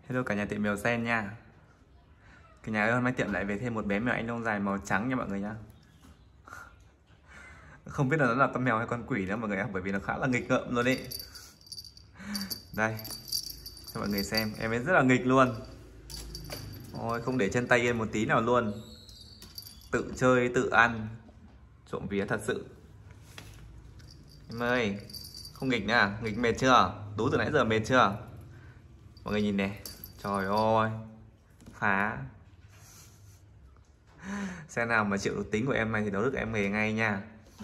Hello cả nhà tiệm mèo Sen nha. Cả nhà ơi, hôm nay tiệm lại về thêm một bé mèo Anh Đông dài màu trắng nha mọi người nha. Không biết là nó là con mèo hay con quỷ nữa mọi người ạ, bởi vì nó khá là nghịch ngợm luôn đấy. Đây, cho mọi người xem, em ấy rất là nghịch luôn. Ôi, không để chân tay yên một tí nào luôn. Tự chơi, tự ăn, trộm vía thật sự. Em ơi, không nghịch nữa à? Nghịch mệt chưa? Đú từ nãy giờ mệt chưa? Mọi người nhìn nè. Trời ơi, phá. Xe nào mà chịu được tính của em này thì đấu được em về ngay nha.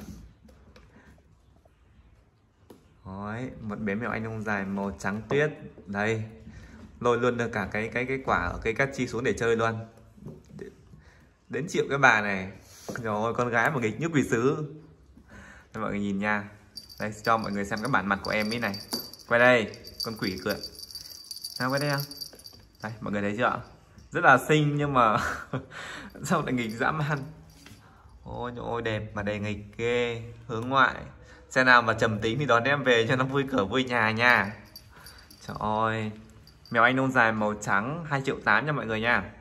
Đấy, một bé mèo Anh Đông dài màu trắng tuyết. Đây, lôi luôn được cả cái quả ở cây cát chi xuống để chơi luôn. Đến chịu cái bà này. Rồi con gái mà nghịch như quỷ sứ. Đây, mọi người nhìn nha. Đây, cho mọi người xem cái bản mặt của em ấy này. Quay đây, con quỷ cười. Nào quay đây nào. Đây, mọi người thấy chưa? Rất là xinh nhưng mà sao lại nghịch dã man. Ôi ôi đẹp mà đầy nghịch ghê. Hướng ngoại. Xe nào mà trầm tính thì đón em về cho nó vui cửa vui nhà nha. Trời ơi, mèo Anh Đông dài màu trắng 2,8 triệu nha mọi người nha.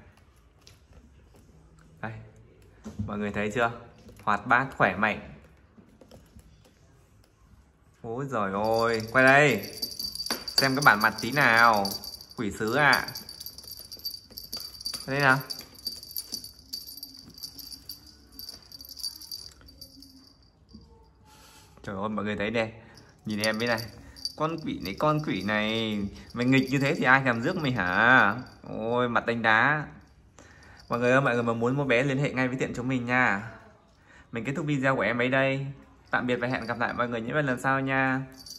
Đây, mọi người thấy chưa? Hoạt bát khỏe mạnh. Ôi giời ơi, quay đây. Xem cái bản mặt tí nào. Quỷ sứ à. Đây nào. Trời ơi, mọi người thấy đây. Nhìn em bên này. Con quỷ này. Mày nghịch như thế thì ai thèm rước mày hả? Ôi, mặt đánh đá. Mọi người ơi, mọi người mà muốn mua bé liên hệ ngay với tiệm chúng mình nha. Mình kết thúc video của em ấy đây. Tạm biệt và hẹn gặp lại mọi người những lần sau nha.